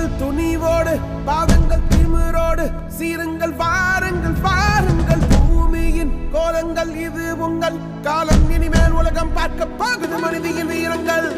துணிவோடு பாதங்கள் திமிரோடு சீருங்கள் வாருங்கள் வாருங்கள் பூமியின் கோலங்கள் இது உங்கள் காலம் இனிமேல் உலகம் பார்க்க போகுது மனிதியின் வீரங்கள்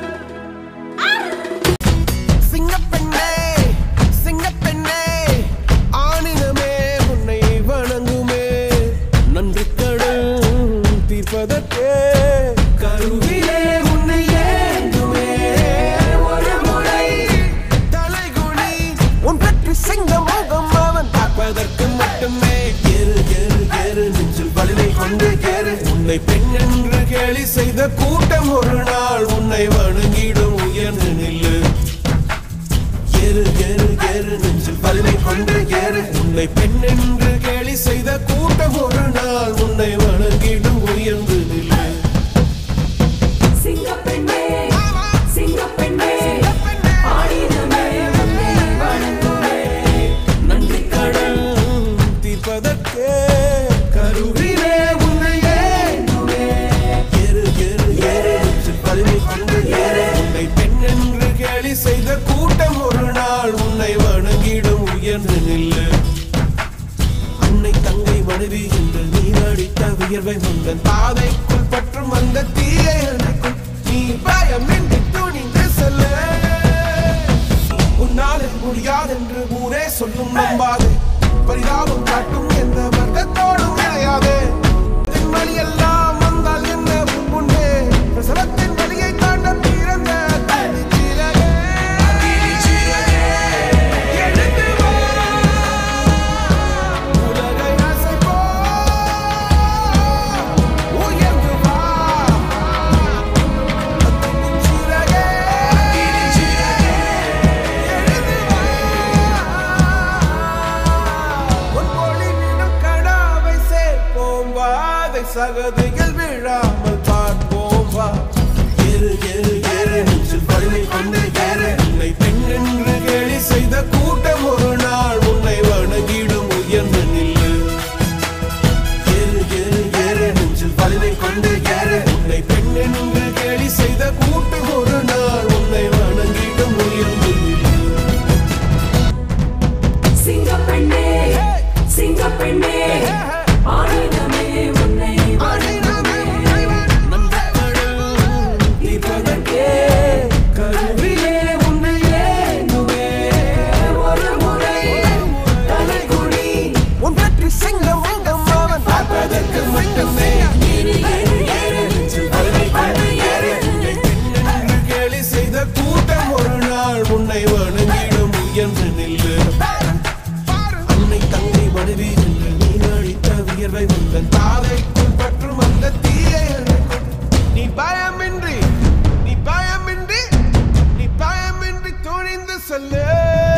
சிங்கப்பெண்ணே சிங்கப்பெண்ணே ஆணினமே உன்னை வணங்குமே நன்றி கடல் தீர்ப்பதற்கே கருவிலே உன்னை ஏந்துமே ஒரு முறை தலைகுனி உன் பற்றி சிங்க முகம் அவன் பார்ப்பதற்கு மட்டுமே ஏறு ஏறு ஏறு நெஞ்சில் வலிமை கொண்டு ஏறு உன்னை பெண் என்று கேலி செய்த கூட்டம் ஒரு நாள் உன்னை வணங்கிடும் உயர்ந்து நில்லு ஏறு ஏறு ஏறு நெஞ்சில் வலிமை கொண்டு ஏறு உன்னை பெண் என்று கேலி செய்த கூட்டம் ஒரு நாள் உன்னை வணங்கிடும் உயர்ந்து நில்லு சிங்கப்பெண்ணே சிங்கப்பெண்ணே ஆயிரமே உன்னை வணங்குமே நன்றி கடல் தீர்ப்பதற்கே கருவிலே உன்னை ஏந்துமே ஏறு ஏறு ஏறு நெஞ்சில் வலிமை கொண்டு ஏறு உன்னை பெண் என்று கேலி செய்த கூட்டம் ஒரு நாள் உன்னை வணங்கிடும் உயர்ந்து நில்லு அன்னை தங்கை மனைவி என்று நீ அடித்த வியர்வை முந்தன் பாதைக்குள் பற்றும் அந்த தீயை அணைக்கும் நீ பயமின்றி துணிந்து செல்ல உன்னாலே முடியாதென்று ஊரே சொல்லும் நம்பாது பரிதாபம் காட்டும் எந்த வர்க்கத்தோடும் இணையாது வழி எல்லாம் வந்தால் என்ன முன்னே பிரசவத்தின் வழியை தாண்ட பிறந்த சகதிகள் விழாமல் பார்ப்போம் வா ஏறு ஏறு ஏறு நெஞ்சில் வலிமை கொண்டு ஏறு உன்னை பெண் என்று கேலி செய்த கூட்டம் ஒரு நாள் உன்னை வணங்கிடும் உயர்ந்து நில்லு ஏறு ஏறு ஏறு நெஞ்சில் வலிமை கொண்டு ஏறு உன்னை பெண் என்று கேலி செய்த கூட்டம் ஒரு நாள் உன்னை வணங்கிடும் உயர்ந்து நில்லு சிங்கப்பெண்ணே சிங்கப்பெண்ணே ஆயிரமே உன்னை கருவிலே உன்னை ஏந்துமே ஒரு முறை தலைகுனி உன் பற்றி சிங்க முகம் அவன் பார்ப்பதற்கு மட்டுமே ஏறு ஏறு ஏறு நெஞ்சில் வலிமை கொண்டு ஏறு உன்னை பெண் என்று கேலி செய்த கூட்டம் ஒரு நாள் உன்னை வணங்கிடும் உயர்ந்து நில்லு அன்னை தங்கை மனைவி என்று நீ அடித்த வியர்வை முந்தன் பாதைக்குள் பற்றும் அந்த தீயை அணைக்கும் நீ பயமின்றி துணிந்து செல்ல